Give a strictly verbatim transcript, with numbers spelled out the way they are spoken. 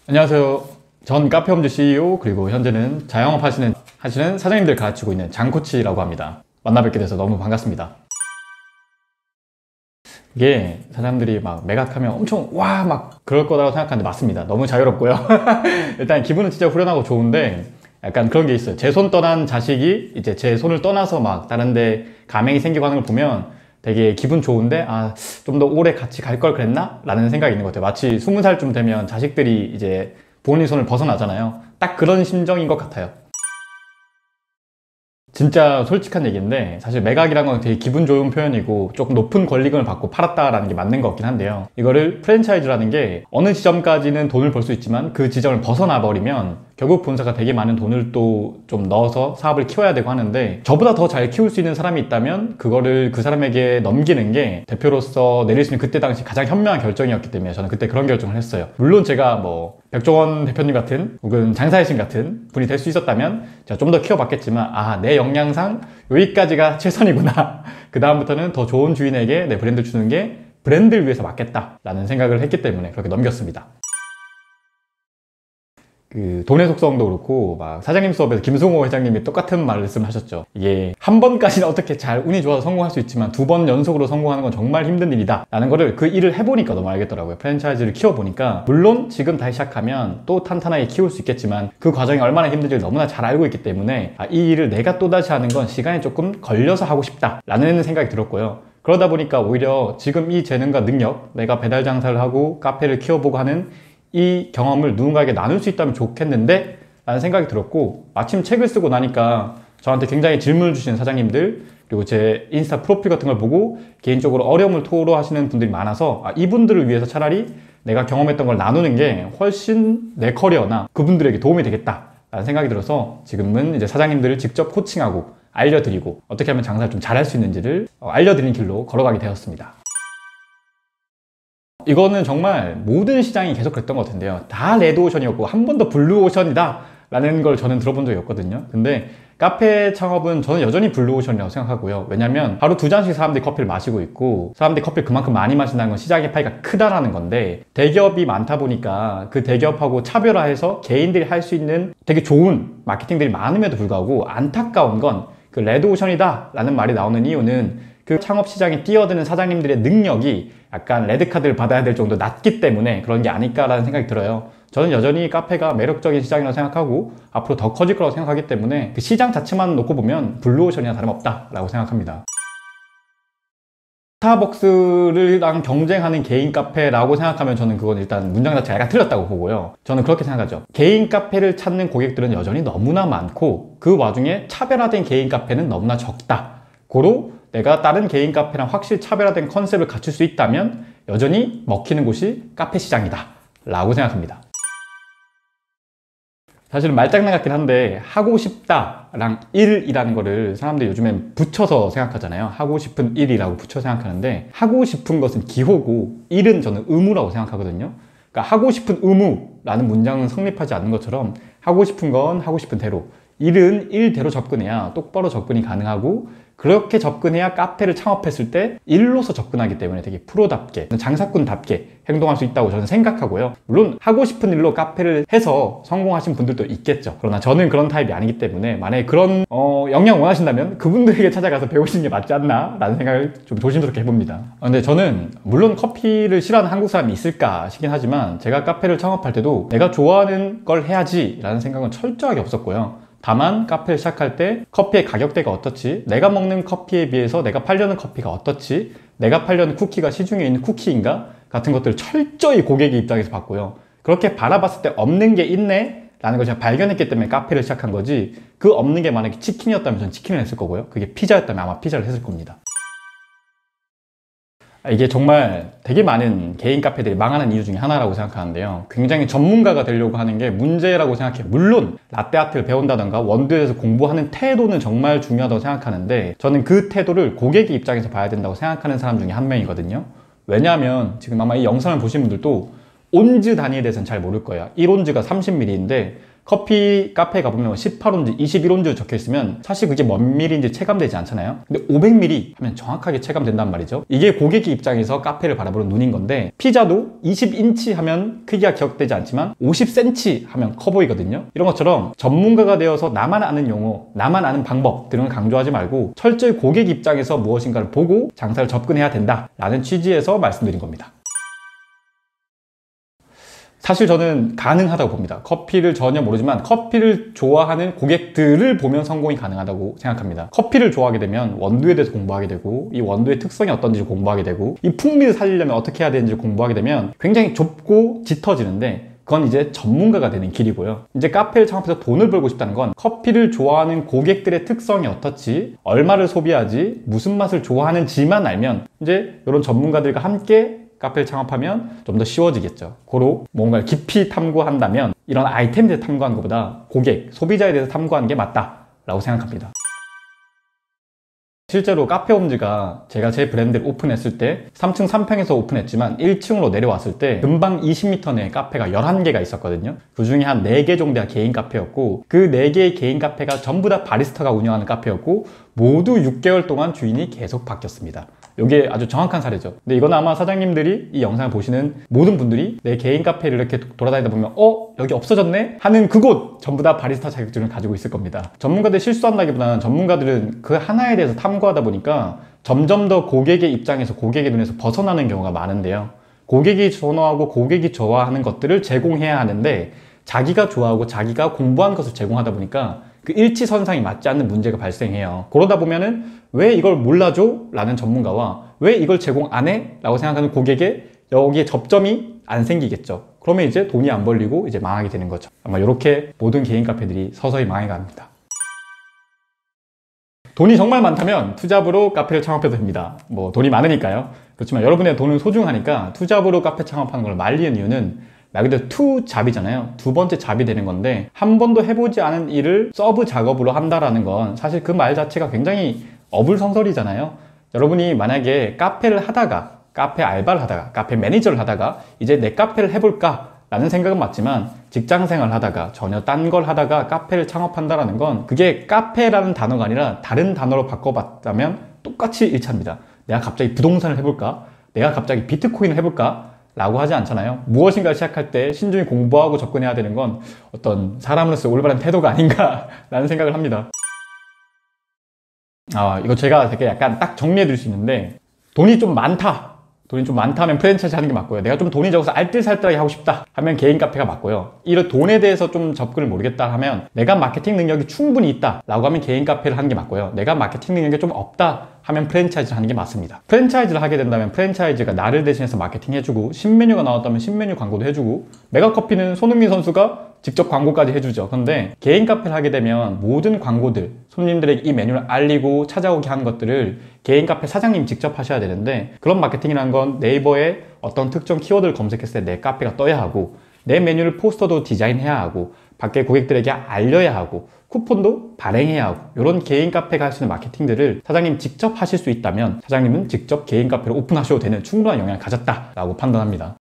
안녕하세요. 전 카페홈즈 씨이오 그리고 현재는 자영업 하시는, 하시는 사장님들 가르치고 있는 장코치라고 합니다. 만나 뵙게 돼서 너무 반갑습니다. 이게 사람들이 막 매각하면 엄청 와 막 그럴 거라고 생각하는데 맞습니다. 너무 자유롭고요. 일단 기분은 진짜 후련하고 좋은데 약간 그런 게 있어요. 제 손 떠난 자식이 이제 제 손을 떠나서 막 다른 데 가맹이 생기고 하는 걸 보면 되게 기분 좋은데 아, 좀 더 오래 같이 갈 걸 그랬나? 라는 생각이 있는 것 같아요. 마치 스무 살쯤 되면 자식들이 이제 부모님 손을 벗어나잖아요. 딱 그런 심정인 것 같아요. 진짜 솔직한 얘기인데 사실 매각이란 건 되게 기분 좋은 표현이고 조금 높은 권리금을 받고 팔았다라는 게 맞는 것 같긴 한데요. 이거를 프랜차이즈라는 게 어느 지점까지는 돈을 벌 수 있지만 그 지점을 벗어나 버리면 결국 본사가 되게 많은 돈을 또 좀 넣어서 사업을 키워야 되고 하는데 저보다 더 잘 키울 수 있는 사람이 있다면 그거를 그 사람에게 넘기는 게 대표로서 내릴 수 있는 그때 당시 가장 현명한 결정이었기 때문에 저는 그때 그런 결정을 했어요. 물론 제가 뭐 백종원 대표님 같은 혹은 장사의 신 같은 분이 될 수 있었다면 제가 좀 더 키워봤겠지만 아, 내 역량상 여기까지가 최선이구나. 그 다음부터는 더 좋은 주인에게 내 브랜드를 주는 게 브랜드를 위해서 맞겠다 라는 생각을 했기 때문에 그렇게 넘겼습니다. 그 돈의 속성도 그렇고 막 사장님 수업에서 김승호 회장님이 똑같은 말씀을 하셨죠. 이게 한 번까지는 어떻게 잘 운이 좋아서 성공할 수 있지만 두 번 연속으로 성공하는 건 정말 힘든 일이다 라는 거를 그 일을 해보니까 너무 알겠더라고요. 프랜차이즈를 키워보니까 물론 지금 다시 시작하면 또 탄탄하게 키울 수 있겠지만 그 과정이 얼마나 힘든지를 너무나 잘 알고 있기 때문에 아, 이 일을 내가 또다시 하는 건 시간이 조금 걸려서 하고 싶다 라는 생각이 들었고요. 그러다 보니까 오히려 지금 이 재능과 능력, 내가 배달 장사를 하고 카페를 키워보고 하는 이 경험을 누군가에게 나눌 수 있다면 좋겠는데 라는 생각이 들었고 마침 책을 쓰고 나니까 저한테 굉장히 질문을 주시는 사장님들 그리고 제 인스타 프로필 같은 걸 보고 개인적으로 어려움을 토로하시는 분들이 많아서 아, 이분들을 위해서 차라리 내가 경험했던 걸 나누는 게 훨씬 내 커리어나 그분들에게 도움이 되겠다 라는 생각이 들어서 지금은 이제 사장님들을 직접 코칭하고 알려드리고 어떻게 하면 장사를 좀 잘할 수 있는지를 알려드리는 길로 걸어가게 되었습니다. 이거는 정말 모든 시장이 계속 그랬던 것 같은데요. 다 레드오션이었고 한 번도 블루오션이다 라는 걸 저는 들어본 적이 없거든요. 근데 카페 창업은 저는 여전히 블루오션이라고 생각하고요. 왜냐면 하루 두 잔씩 사람들이 커피를 마시고 있고 사람들이 커피를 그만큼 많이 마신다는 건 시장의 파이가 크다라는 건데 대기업이 많다 보니까 그 대기업하고 차별화해서 개인들이 할 수 있는 되게 좋은 마케팅들이 많음에도 불구하고 안타까운 건 그 레드오션이다 라는 말이 나오는 이유는 그 창업 시장에 뛰어드는 사장님들의 능력이 약간 레드카드를 받아야 될 정도 낮기 때문에 그런 게 아닐까라는 생각이 들어요. 저는 여전히 카페가 매력적인 시장이라고 생각하고 앞으로 더 커질 거라고 생각하기 때문에 그 시장 자체만 놓고 보면 블루오션이나 다름없다라고 생각합니다. 스타벅스랑 경쟁하는 개인 카페라고 생각하면 저는 그건 일단 문장 자체가 약간 틀렸다고 보고요. 저는 그렇게 생각하죠. 개인 카페를 찾는 고객들은 여전히 너무나 많고 그 와중에 차별화된 개인 카페는 너무나 적다. 고로 내가 다른 개인 카페랑 확실히 차별화된 컨셉을 갖출 수 있다면 여전히 먹히는 곳이 카페 시장이다 라고 생각합니다. 사실은 말장난 같긴 한데 하고 싶다랑 일이라는 거를 사람들이 요즘엔 붙여서 생각하잖아요. 하고 싶은 일이라고 붙여 생각하는데 하고 싶은 것은 기호고 일은 저는 의무라고 생각하거든요. 그러니까 하고 싶은 의무라는 문장은 성립하지 않는 것처럼 하고 싶은 건 하고 싶은 대로 일은 일대로 접근해야 똑바로 접근이 가능하고 그렇게 접근해야 카페를 창업했을 때 일로서 접근하기 때문에 되게 프로답게 장사꾼답게 행동할 수 있다고 저는 생각하고요. 물론 하고 싶은 일로 카페를 해서 성공하신 분들도 있겠죠. 그러나 저는 그런 타입이 아니기 때문에 만약에 그런 어, 역량 원하신다면 그분들에게 찾아가서 배우시는 게 맞지 않나 라는 생각을 좀 조심스럽게 해봅니다. 근데 저는 물론 커피를 싫어하는 한국 사람이 있을까 싶긴 하지만 제가 카페를 창업할 때도 내가 좋아하는 걸 해야지 라는 생각은 철저하게 없었고요. 다만 카페를 시작할 때 커피의 가격대가 어떻지, 내가 먹는 커피에 비해서 내가 팔려는 커피가 어떻지, 내가 팔려는 쿠키가 시중에 있는 쿠키인가 같은 것들을 철저히 고객의 입장에서 봤고요. 그렇게 바라봤을 때 없는 게 있네 라는 걸 제가 발견했기 때문에 카페를 시작한 거지 그 없는 게 만약에 치킨이었다면 전 치킨을 했을 거고요. 그게 피자였다면 아마 피자를 했을 겁니다. 이게 정말 되게 많은 개인 카페들이 망하는 이유 중에 하나라고 생각하는데요. 굉장히 전문가가 되려고 하는 게 문제라고 생각해요. 물론 라떼아트를 배운다던가 원두에서 공부하는 태도는 정말 중요하다고 생각하는데 저는 그 태도를 고객의 입장에서 봐야 된다고 생각하는 사람 중에 한 명이거든요. 왜냐하면 지금 아마 이 영상을 보신 분들도 온즈 단위에 대해서는 잘 모를 거예요. 일 온즈가 삼십 밀리리터인데 커피 카페에 가보면 십팔 온즈, 이십일 온즈 적혀 있으면 사실 그게 뭔 밀인지 체감되지 않잖아요. 근데 오백 밀리리터 하면 정확하게 체감된단 말이죠. 이게 고객 입장에서 카페를 바라보는 눈인 건데, 피자도 이십 인치 하면 크기가 기억되지 않지만 오십 센티미터 하면 커 보이거든요. 이런 것처럼 전문가가 되어서 나만 아는 용어, 나만 아는 방법 등을 강조하지 말고 철저히 고객 입장에서 무엇인가를 보고 장사를 접근해야 된다라는 취지에서 말씀드린 겁니다. 사실 저는 가능하다고 봅니다. 커피를 전혀 모르지만 커피를 좋아하는 고객들을 보면 성공이 가능하다고 생각합니다. 커피를 좋아하게 되면 원두에 대해서 공부하게 되고, 이 원두의 특성이 어떤지 공부하게 되고, 이 풍미를 살리려면 어떻게 해야 되는지 공부하게 되면 굉장히 좁고 짙어지는데, 그건 이제 전문가가 되는 길이고요. 이제 카페를 창업해서 돈을 벌고 싶다는 건 커피를 좋아하는 고객들의 특성이 어떻지, 얼마를 소비하지, 무슨 맛을 좋아하는지만 알면 이제 이런 전문가들과 함께 카페를 창업하면 좀 더 쉬워지겠죠. 고로 뭔가를 깊이 탐구한다면 이런 아이템에 대해서 탐구하는 것보다 고객, 소비자에 대해서 탐구하는 게 맞다라고 생각합니다. 실제로 카페홈즈가 제가 제 브랜드를 오픈했을 때 삼 층 삼 평에서 오픈했지만 일 층으로 내려왔을 때 금방 이십 미터 내에 카페가 열한 개가 있었거든요. 그 중에 한 네 개 정도가 개인 카페였고, 그 네 개의 개인 카페가 전부 다 바리스타가 운영하는 카페였고, 모두 육 개월 동안 주인이 계속 바뀌었습니다. 이게 아주 정확한 사례죠. 근데 이건 아마 사장님들이 이 영상을 보시는 모든 분들이 내 개인 카페를 이렇게 돌아다니다 보면 어? 여기 없어졌네? 하는 그곳 전부 다 바리스타 자격증을 가지고 있을 겁니다. 전문가들이 실수한다기보다는 전문가들은 그 하나에 대해서 탐구하다 보니까 점점 더 고객의 입장에서, 고객의 눈에서 벗어나는 경우가 많은데요. 고객이 선호하고 고객이 좋아하는 것들을 제공해야 하는데 자기가 좋아하고 자기가 공부한 것을 제공하다 보니까 그 일치선상이 맞지 않는 문제가 발생해요. 그러다 보면은 왜 이걸 몰라줘? 라는 전문가와 왜 이걸 제공 안 해? 라고 생각하는 고객의 여기에 접점이 안 생기겠죠. 그러면 이제 돈이 안 벌리고 이제 망하게 되는 거죠. 아마 이렇게 모든 개인 카페들이 서서히 망해갑니다. 돈이 정말 많다면 투잡으로 카페를 창업해도 됩니다. 뭐 돈이 많으니까요. 그렇지만 여러분의 돈은 소중하니까 투잡으로 카페 창업하는 걸 말리는 이유는 말 그대로 투잡이잖아요. 두 번째 잡이 되는 건데, 한 번도 해보지 않은 일을 서브 작업으로 한다라는 건 사실 그 말 자체가 굉장히 어불성설이잖아요. 여러분이 만약에 카페를 하다가, 카페 알바를 하다가, 카페 매니저를 하다가 이제 내 카페를 해볼까 라는 생각은 맞지만, 직장생활 하다가 전혀 딴 걸 하다가 카페를 창업한다라는 건 그게 카페라는 단어가 아니라 다른 단어로 바꿔봤다면 똑같이 일치합니다. 내가 갑자기 부동산을 해볼까? 내가 갑자기 비트코인을 해볼까? 라고 하지 않잖아요. 무엇인가를 시작할 때 신중히 공부하고 접근해야 되는 건 어떤 사람으로서 올바른 태도가 아닌가 라는 생각을 합니다. 아, 이거 제가 되게 약간 딱 정리해 드릴 수 있는데, 돈이 좀 많다, 돈이 좀 많다 하면 프랜차이즈 하는 게 맞고요. 내가 좀 돈이 적어서 알뜰살뜰하게 하고 싶다 하면 개인 카페가 맞고요. 이런 돈에 대해서 좀 접근을 모르겠다 하면, 내가 마케팅 능력이 충분히 있다 라고 하면 개인 카페를 하는 게 맞고요. 내가 마케팅 능력이 좀 없다 하면 프랜차이즈를 하는 게 맞습니다. 프랜차이즈를 하게 된다면 프랜차이즈가 나를 대신해서 마케팅 해주고, 신메뉴가 나왔다면 신메뉴 광고도 해주고, 메가커피는 손흥민 선수가 직접 광고까지 해주죠. 그런데 개인 카페를 하게 되면 모든 광고들, 손님들에게 이 메뉴를 알리고 찾아오게 하는 것들을 개인 카페 사장님이 직접 하셔야 되는데, 그런 마케팅이라는 건 네이버에 어떤 특정 키워드를 검색했을 때 내 카페가 떠야 하고, 내 메뉴를 포스터도 디자인해야 하고, 밖에 고객들에게 알려야 하고, 쿠폰도 발행해야 하고, 이런 개인 카페가 할 수 있는 마케팅들을 사장님 직접 하실 수 있다면 사장님은 직접 개인 카페를 오픈하셔도 되는 충분한 역량을 가졌다라고 판단합니다.